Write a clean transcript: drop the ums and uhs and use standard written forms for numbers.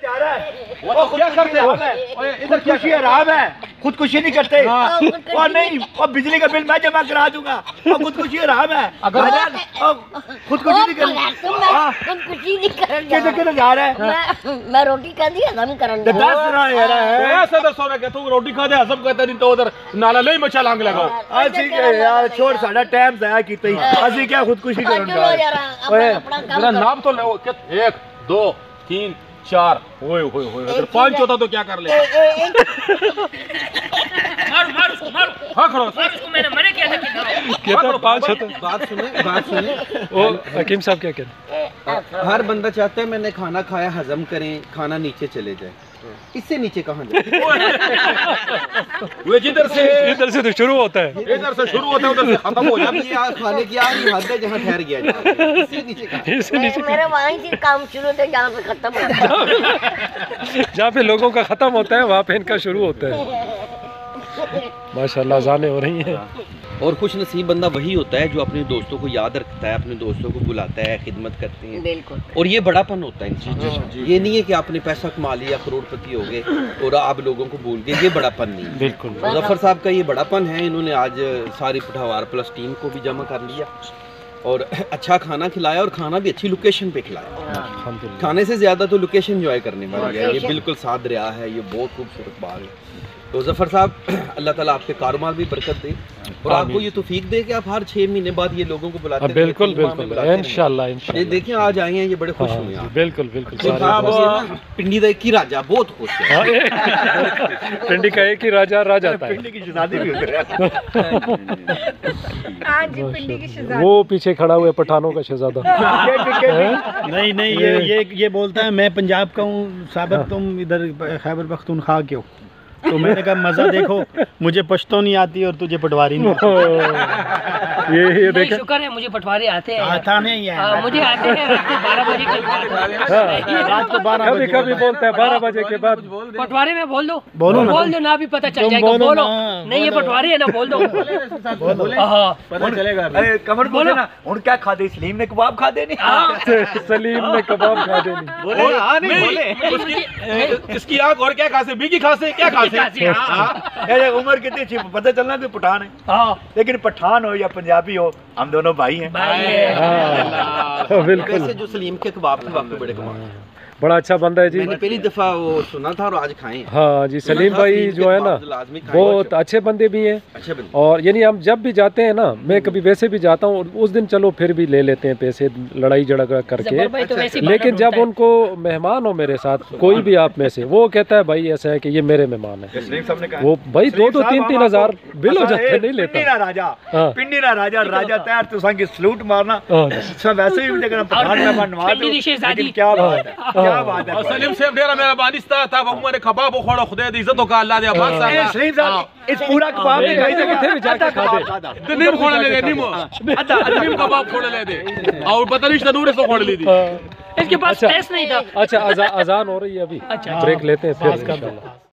जा रहा है वो क्या करते हैं इधर खुशी आराम है खुदकुशी नहीं करते और नहीं और बिजली का बिल मैं जमा करा दूंगा और खुदकुशी आराम है अगर खुदकुशी नहीं कर किधर जा रहा है मैं रोटी खा दी हजम करन दस रहा है ऐसा दसो ना कि तू रोटी खा दे हजम करता नहीं तो उधर नाला नहीं मचा लांग लगाओ ਅਸੀਂ यार छोड़ साडा टाइम जाया कीता ही ਅਸੀਂ क्या खुदकुशी करन जा जरा नाम तो लो 1 2 3 4 ओए ओए ओए अगर 5 होता तो क्या कर ले मारो उसको मारो हां खड़ो मारो उसको मैंने मना किया था कि कहता 5 होता। बात सुने ओ हकीम साहब क्या कहते हर बंदा चाहता है मैंने खाना खाया हजम करें खाना नीचे चले जाए इससे नीचे कहाँ जाए वो जिधर से तो शुरू होता है इधर से शुरू होता है उधर से खत्म हो अब ये खाने की आखिरी हद है जहाँ ठहर गया जाए इससे नीचे कहाँ मेरे वहीं से काम शुरू थे जहाँ पे खत्म होता है जहाँ पे लोगों का खत्म होता है वहाँ पे इनका शुरू होता है। माशाल्लाह अज़ानें हो रही हैं। और खुश नसीब बंदा वही होता है जो अपने दोस्तों को याद रखता है अपने दोस्तों को बुलाता है खिदमत करते हैं बिल्कुल और ये बड़ापन होता है इन चीज़ों ये नहीं है कि आपने पैसा कमा लिया करोड़पति हो गए और आप लोगों को भूल गए ये बड़ापन नहीं है। बिल्कुल मुजफ्फर साहब का ये बड़ापन है इन्होंने आज सारी पिठावार प्लस टीम को भी जमा कर लिया और अच्छा खाना खिलाया और खाना भी अच्छी लोकेशन पे खिलाया। खाने से ज़्यादा तो लोकेशन एंजॉय करने वाली है। ये बिल्कुल साथ दरिया है ये बहुत खूबसूरत बाग है। तो ज़फ़र साहब अल्लाह ताला आपके कारोबार भी बरकत दे और आपको ये तौफीक दे कि आप हर 6 महीने बाद ये लोगों को बुलाते हैं। बिल्कुल बिल्कुल इंशाल्लाह ये देखें आज आए हैं ये बड़े खुश हुए हैं। बिल्कुल बिल्कुल पिंडी का एक ही राजा बहुत खुश है। पिंडी का एक ही राजा आता है पिंडी की शहजादी भी वो पीछे खड़ा हुआ पठानों का शहजादा नहीं ये बोलता है मैं पंजाब का हूँ साबिर तुम इधर खैबर पख्तूनख्वा के हो तो मैंने कहा मजा देखो मुझे पश्तो नहीं आती और तुझे पटवारी नहीं आती। ये देखा शुक्र है मुझे पटवारी आते हैं आता नहीं है मुझे आते हैं रात को 12 बजे कभी बोलता है 12 बजे के बाद पटवारी में बोल दो बोल दो ना भी पता चल जाएगा बोलो नहीं ये पटवारी है ना बोल दो पता चलेगा। अरे कमर बोलो ना उन क्या खादे सलीम ने कबाब खादे नहीं सलीम ने कबाब खादे नहीं बोले इसकी आग और क्या खासे बीगी खासे क्या खासे उम्र कितनी थी पता चलना कोई पठान है लेकिन पठान हो या पंजाबी हो हम दोनों भाई हैं। बिल्कुल जो सलीम के कबाब थे वाकई बड़े कमाल बड़ा अच्छा बंदा है जी। मैंने पहली दफा वो सुना था और आज खाए। हाँ जी सलीम भाई जो है ना बहुत अच्छे बंदे भी हैं और यानी हम जब भी जाते हैं ना मैं कभी वैसे भी जाता हूँ उस दिन चलो फिर भी ले लेते हैं पैसे लड़ाई झगड़ा करके लेकिन जब उनको मेहमान हो मेरे साथ कोई भी आप में से वो कहता है भाई ऐसा है कि ये मेरे मेहमान है वो भाई 2-3 हज़ार बिल हो जाते हैं नहीं लेता राजा पिंडी ना राजा तैयार तो संग सलूट मारना सब वैसे ही पठान मेहमान नवाज क्या बात है सलीम साहब डेरा मेरा बानिस्ता था वो मैंने कबाब खोड़ा खुदा दी इज्जत का अल्लाह दे आबाद साहब सलीम साहब इस पूरा कबाब नहीं खाई थे भी जाके खा दे नीम खोड़ा ले दे नीम नीम कबाब खोड़ा ले दे और पता नहीं तंदूर से खोड़ ली थी इसके पास टेस्ट नहीं था। अच्छा अजान हो रही है अभी ब्रेक लेते हैं फिर इंशाल्लाह।